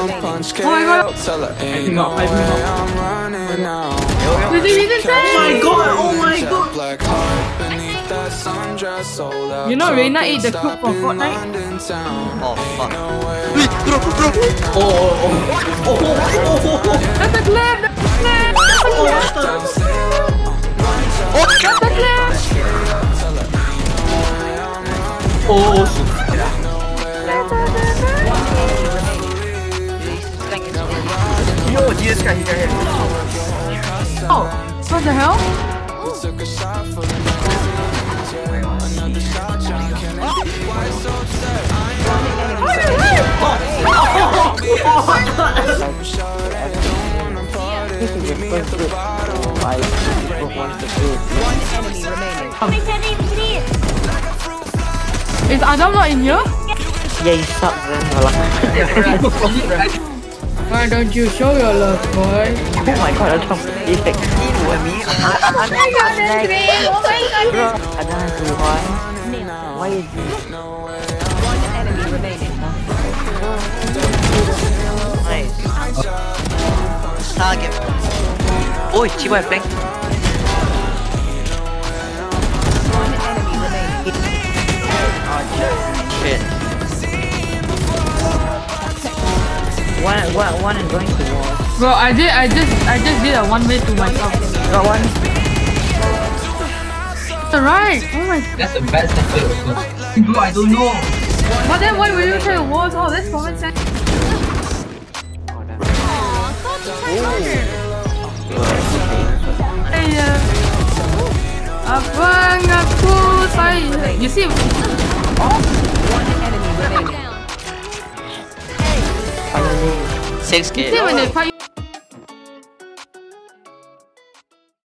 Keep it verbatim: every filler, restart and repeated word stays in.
punch K Oh my God. O till I ain't no way I'm running out. Did you even say? Oh my god, oh my god. Black heart beneath that sundress, sold out. You know Reina ate the cook for Fortnite? Oh fuck. Wait, bro, bro. Oh, oh, oh, oh, oh, oh. That's a clap! That's a clap! That's a clap! Oh, shit. Yo, this guy here. Oh, what the hell? Took a shot for the another shot, John Kennedy. Why so upset? Is Adam not in here? Yeah, you suck then. Why don't you show your love, boy? Oh my god, Adam. Perfect. Ew, me. Oh my god, that's great! Oh my god! Bro, Adam is why? Why is this? One enemy remaining. Nice. Target. Oi, Chihuahua flank. One enemy remaining. Shit. One, one, one is going to wall. Bro, I did, I just, I just did a one way to myself. Got one. Alright. Oh my. That's the best thing. Bro, I don't know. But then why will you try walls? Oh, that's common sense. Hey, uh, abang aku saya. You see? One enemy remaining. Six You see K. when they fight?